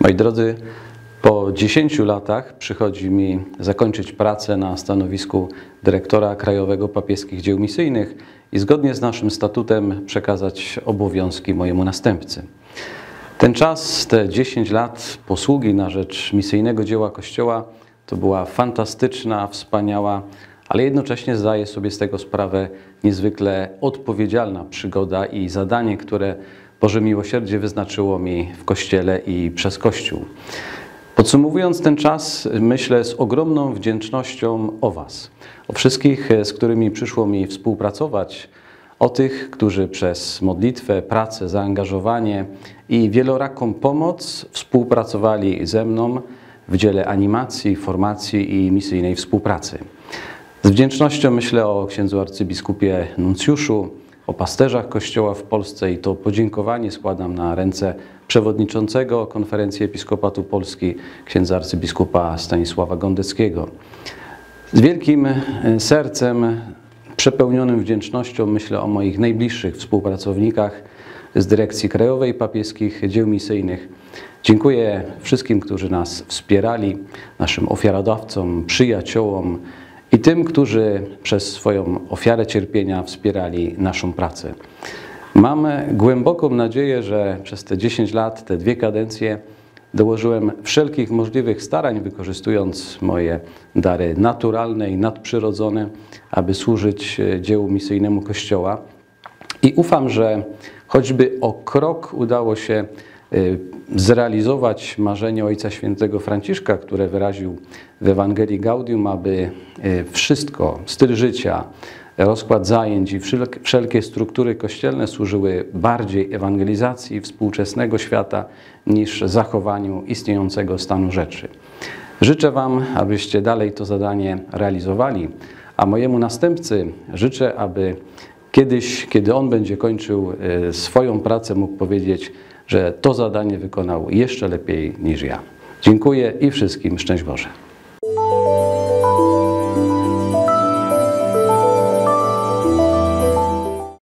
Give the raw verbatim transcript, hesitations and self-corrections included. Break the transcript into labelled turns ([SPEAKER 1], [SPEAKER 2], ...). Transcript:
[SPEAKER 1] Moi drodzy, po dziesięciu latach przychodzi mi zakończyć pracę na stanowisku dyrektora Krajowego Papieskich Dzieł Misyjnych i zgodnie z naszym statutem przekazać obowiązki mojemu następcy. Ten czas, te dziesięć lat posługi na rzecz misyjnego dzieła Kościoła to była fantastyczna, wspaniała, ale jednocześnie zdaję sobie z tego sprawę, niezwykle odpowiedzialna przygoda i zadanie, które Boże miłosierdzie wyznaczyło mi w Kościele i przez Kościół. Podsumowując ten czas, myślę z ogromną wdzięcznością o Was, o wszystkich, z którymi przyszło mi współpracować, o tych, którzy przez modlitwę, pracę, zaangażowanie i wieloraką pomoc współpracowali ze mną w dziele animacji, formacji i misyjnej współpracy. Z wdzięcznością myślę o księdzu arcybiskupie nuncjuszu, o pasterzach Kościoła w Polsce i to podziękowanie składam na ręce przewodniczącego Konferencji Episkopatu Polski, księdza arcybiskupa Stanisława Gondeckiego. Z wielkim sercem, przepełnionym wdzięcznością myślę o moich najbliższych współpracownikach z Dyrekcji Krajowej Papieskich Dzieł Misyjnych. Dziękuję wszystkim, którzy nas wspierali, naszym ofiarodawcom, przyjaciołom i tym, którzy przez swoją ofiarę cierpienia wspierali naszą pracę. Mam głęboką nadzieję, że przez te dziesięć lat, te dwie kadencje dołożyłem wszelkich możliwych starań, wykorzystując moje dary naturalne i nadprzyrodzone, aby służyć dziełu misyjnemu Kościoła. I ufam, że choćby o krok udało się zrealizować marzenie Ojca Świętego Franciszka, które wyraził w Ewangelii Gaudium, aby wszystko, styl życia, rozkład zajęć i wszelkie struktury kościelne służyły bardziej ewangelizacji współczesnego świata niż zachowaniu istniejącego stanu rzeczy. Życzę Wam, abyście dalej to zadanie realizowali, a mojemu następcy życzę, aby kiedyś, kiedy on będzie kończył swoją pracę, mógł powiedzieć, że to zadanie wykonał jeszcze lepiej niż ja. Dziękuję i wszystkim szczęść Boże.